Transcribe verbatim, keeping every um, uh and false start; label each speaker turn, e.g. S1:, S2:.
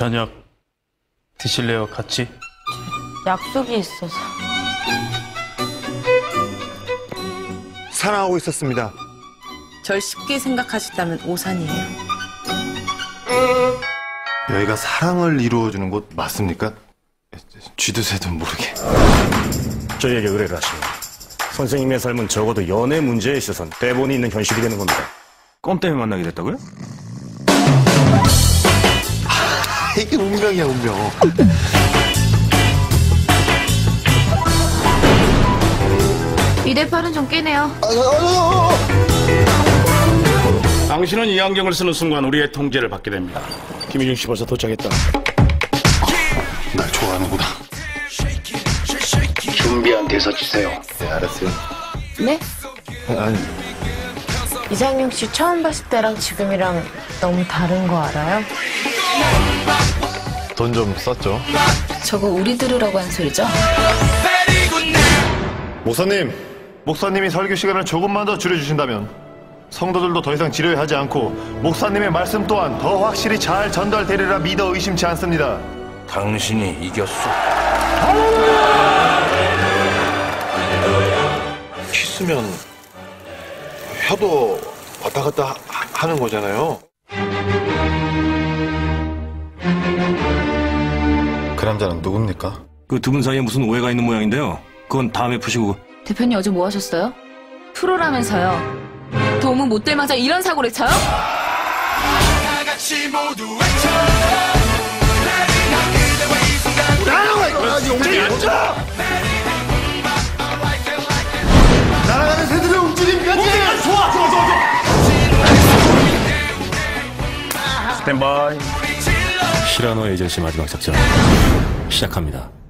S1: 저녁 드실래요? 같이?
S2: 약속이 있어서.
S3: 사랑하고 있었습니다.
S2: 절 쉽게 생각하셨다면 오산이에요.
S3: 여기가 사랑을 이루어주는 곳 맞습니까? 쥐도 새도 모르게.
S4: 저희에게 의뢰를 하시오. 선생님의 삶은 적어도 연애 문제에 있어서는 대본이 있는 현실이 되는 겁니다. 껌 때문에 만나게 됐다고요?
S3: 아, 이게 운명이야, 운명.
S5: 이 대 팔은 좀 깨네요.
S6: 당신은 이 안경을 쓰는 순간 우리의 통제를 받게 됩니다.
S4: 김희중 씨 벌써 도착했다.
S3: 날 좋아하는구나.
S6: 준비한 대사 주세요.
S3: 네, 알았어요.
S5: 네?
S3: 아니,
S2: 이상용 씨 처음 봤을 때랑 지금이랑 너무 다른 거 알아요?
S3: 돈 좀 썼죠?
S5: 저거 우리 들으라고 한 소리죠?
S3: 목사님, 목사님이 설교 시간을 조금만 더 줄여주신다면 성도들도 더 이상 지루해하지 않고 목사님의 말씀 또한 더 확실히 잘 전달되리라 믿어 의심치 않습니다.
S4: 당신이 이겼어.
S3: 키스면 혀도 왔다 갔다 하, 하는 거잖아요. 그 남자는 누굽니까?
S4: 그 두 분 사이에 무슨 오해가 있는 모양인데요. 그건 다음에 푸시고.
S5: 대표님 어제 뭐 하셨어요? 프로라면서요. 도움은 못 될 망정 이런 사고를 쳐요?
S3: 날아가는 새들의 움직임까지! 좋아, 좋아, 좋아, 좋아!
S6: 스탠바이.
S4: 시라노 에이전시 마지막 작전 시작합니다.